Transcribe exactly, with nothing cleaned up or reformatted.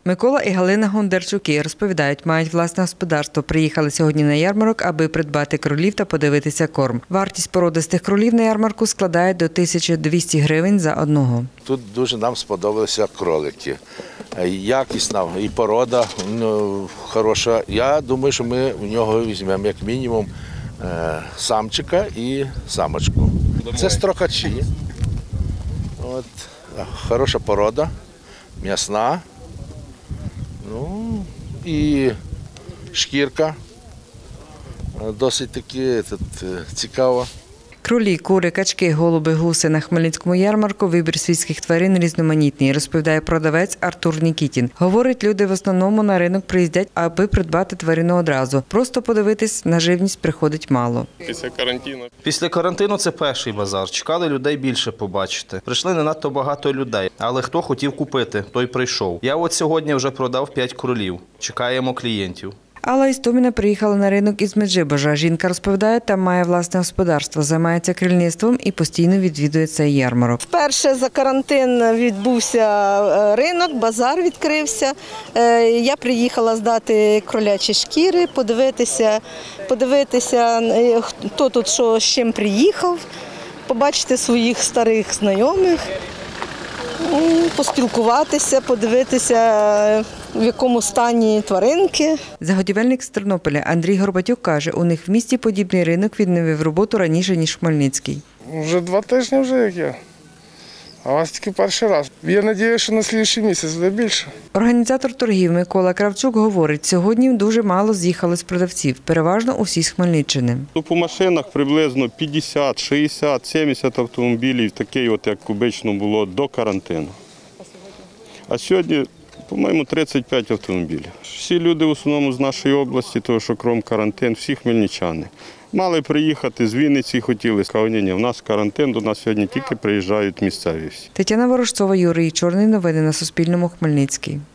Микола і Галина Гондерчуки розповідають, мають власне господарство. Приїхали сьогодні на ярмарок, аби придбати кролів та подивитися корм. Вартість породистих кролів на ярмарку складає до тисячі двісті гривень за одного. Тут дуже нам сподобалися кролики. Якісна і порода ну, хороша. Я думаю, що ми в нього візьмемо як мінімум самчика і самочку. Це строкачі. От, хороша порода, м'ясна. Ну, і шкірка досить таки тут, цікава. Кролі, кури, качки, голуби, гуси на Хмельницькому ярмарку – вибір свійських тварин різноманітний, розповідає продавець Артур Нікітін. Говорить, люди в основному на ринок приїздять, аби придбати тварину одразу. Просто подивитись на живність приходить мало. Після карантину. Після карантину це перший базар. Чекали людей більше побачити. Прийшли не надто багато людей, але хто хотів купити, той прийшов. Я от сьогодні вже продав п'ять кролів. Чекаємо клієнтів. Алла Істоміна приїхала на ринок із Меджибожа. Жінка розповідає, там має власне господарство, займається крільництвом і постійно відвідує цей ярмарок. Вперше за карантин відбувся ринок, базар відкрився. Я приїхала здати кролячі шкіри, подивитися, подивитися, хто тут що з чим приїхав, побачити своїх старих знайомих, поспілкуватися, подивитися, в якому стані тваринки. Заготівельник з Тернополя Андрій Горбатюк каже, у них в місті подібний ринок відновив роботу раніше, ніж Хмельницький. Вже два тижні вже як я, а у вас тільки перший раз. Я сподіваюся, що на наступний місяць буде більше. Організатор торгів Микола Кравчук говорить, сьогодні дуже мало з'їхали продавців, переважно усі з Хмельниччини. По машинах приблизно п'ятдесят, шістдесят, сімдесят автомобілів, такий от як обично було до карантину. А сьогодні, по-моєму, тридцять п'ять автомобілів. Всі люди в основному з нашої області, тому що крім карантину, всі хмельничани. Мали приїхати з Вінниці, хотіли. Сказали, ні, ні, в нас карантин, до нас сьогодні тільки приїжджають місцеві всі. Тетяна Ворожцова, Юрій Чорний. Новини на Суспільному. Хмельницький.